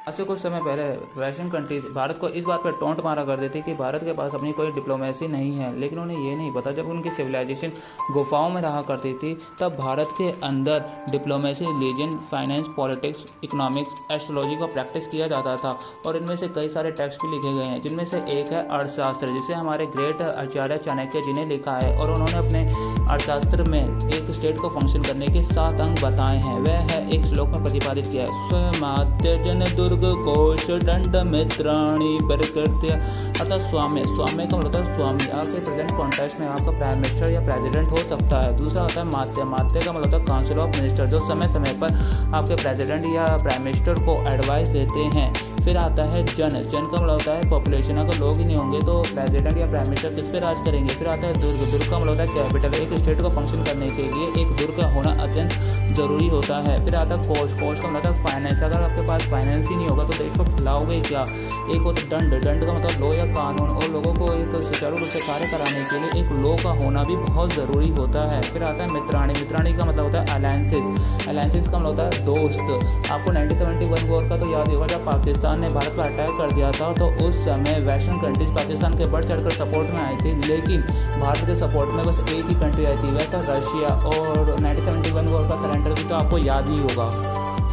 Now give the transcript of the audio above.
आज से कुछ समय पहले वेस्टर्न कंट्रीज भारत को इस बात पर टोंट मारा करती थी कि भारत के पास अपनी कोई डिप्लोमेसी नहीं है, लेकिन उन्हें ये नहीं पता जब उनकी सिविलाइजेशन गुफाओं में रहा करती थी तब भारत के अंदर diplomacy, religion, finance, politics, economics, astrology का प्रैक्टिस किया जाता था। और इनमें से कई सारे टेक्स्ट भी लिखे गए हैं, जिनमें से एक है अर्थशास्त्र, जिसे हमारे ग्रेट आचार्य चाणक्य जी ने लिखा है। और उन्होंने अपने अर्थशास्त्र में एक स्टेट को फंक्शन करने के 7 अंग बताए हैं। वह है एक श्लोक में प्रतिपादित किया है, स्वमात्य जन दुर्ग कोश दंड मित्राणी प्रकृत्य, अर्थात स्वाम्य। स्वाम्य का मतलब स्वामी, आपके प्रेजेंट कॉन्टेक्स्ट में आपका प्राइम मिनिस्टर या प्रेसिडेंट हो सकता है। दूसरा होता है मात्य। मात्य का मतलब काउंसिल ऑफ मिनिस्टर, जो समय समय पर आपके प्रेसिडेंट या प्राइम मिनिस्टर को एडवाइस देते हैं। फिर आता है जन। जन का मतलब होता है पॉपुलेशन। अगर लोग ही नहीं होंगे तो प्रेसिडेंट या प्राइम मिनिस्टर किस पे राज करेंगे। फिर आता है दुर्ग। दुर्ग का मतलब होता है कैपिटल। एक स्टेट को फंक्शन करने के लिए एक दुर्ग का होना अत्यंत जरूरी होता है। फिर आता है कोष। कोष का मतलब फाइनेंस। अगर आपके पास फाइनेंस ही नहीं होगा तो देश को खिलाओगे क्या। एक होता है दंड। दंड का मतलब लॉ या कानून, और लोगों को एक सुचारू रूप से कार्य कराने के लिए एक लॉ का होना भी बहुत जरूरी होता है। फिर आता है मित्राणी। मित्राणी का मतलब होता है अलायंसेस। अलायंसेस का मतलब होता है दोस्त। आपको 1971 वॉर का तो याद होगा, जब पाकिस्तान ने भारत पर अटैक कर दिया था तो उस समय वेस्टर्न कंट्रीज पाकिस्तान के बढ़ चढ़कर सपोर्ट में आई थी, लेकिन भारत के सपोर्ट में बस एक ही कंट्री आई थी, वह था रशिया। और 1971 वॉर का सरेंडर भी तो आपको याद ही होगा।